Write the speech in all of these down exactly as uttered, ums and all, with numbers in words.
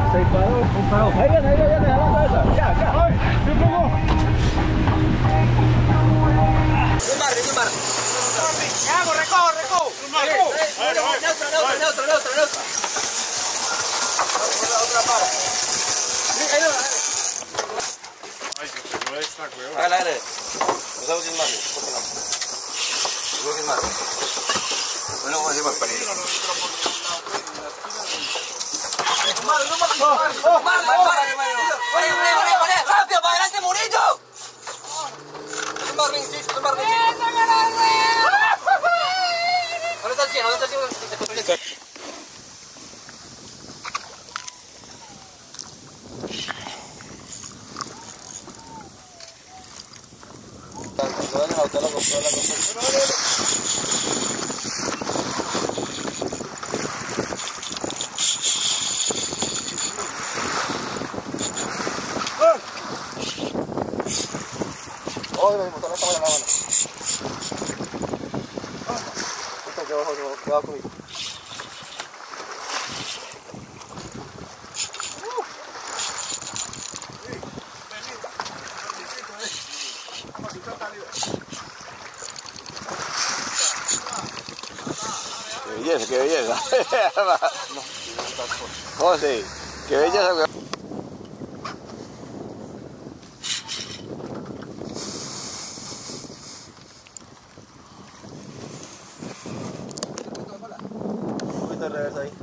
Se disparó, se disparó. Ahí viene, ahí viene, a la cabeza. Ya, ya. ¡Ay! ¡Se pegó! Un barrio, un barrio. ¡Vamos, recojo, recojo! ¡Un barrio! ¡Neutra, neutra, neutra, neutra, neutra! Otra para. Ahí no, dale. Ay, se pegó esta cueva. Hágale, hágale. No sabemos si es barrio, porque no. Creo que es barrio. Bueno, vamos a decir más para ir. ¡Rápido, para adelante, Murillo! Es un barrincito, es un barrincito. ¿Dónde está el cien? ¿Dónde está el cien? Oh, me motor está buena la mano. Esto que abajo, cuidado conmigo. Qué belleza, qué belleza. José, qué belleza. De reversa ahí.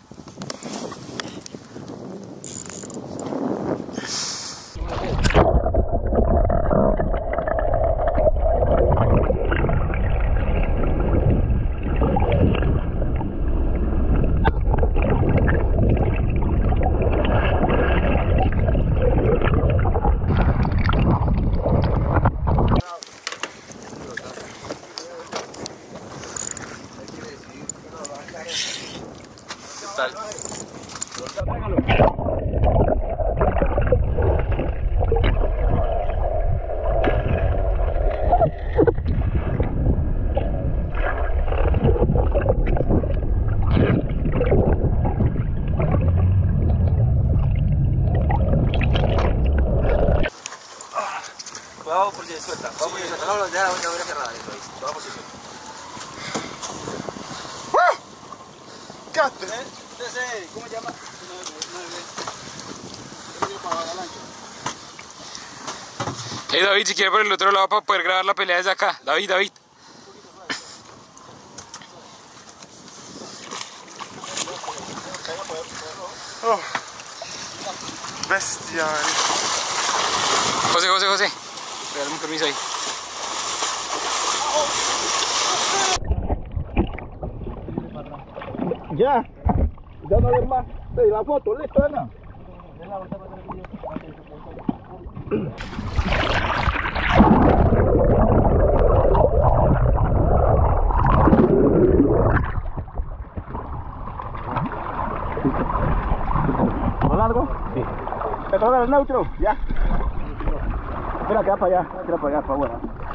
Tal. Cuidado por si se suelta. Cuidado por si se suelta. No, no, ya la voy a ver cerrada. Cuidado por si se suelta. ¿Cómo se llama? Hey David, si quiere por el otro lado para poder grabar la pelea desde acá. David, David. Oh, bestia. José, José, José. Regálame un permiso ahí. Ya, ya no hay más. Sí, la foto, listo, Ana. ¿Lo largo? Sí. ¿Te toca el neutro? Ya. Espera, queda para allá, queda para allá, para afuera.